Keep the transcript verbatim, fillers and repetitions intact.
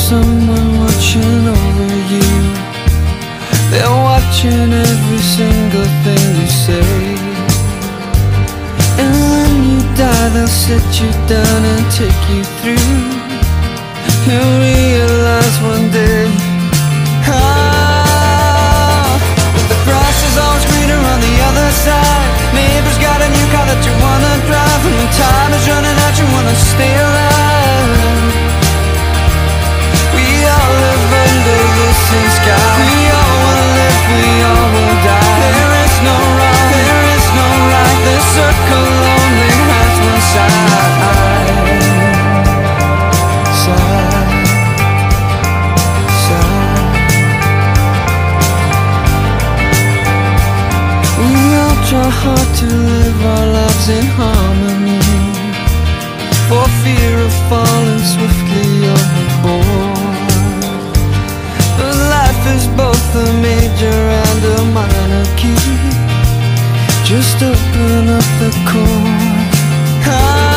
someone watching over you. They're watching every single thing you say. And when you die, they'll sit you down and take you through. You'll realize one day, ah, that the grass is always greener on the other side. Neighbor's got a new car that you wanna drive, and when time is running out, you wanna stay alive. We all live under the same sky. We all will live, we all will die. There is no wrong, there is no right. This circle only has one side. Side, side. We all try hard to live our lives in harmony, for fear of falling swiftly overboard. But life is both a major and a minor key. Just open up the chord.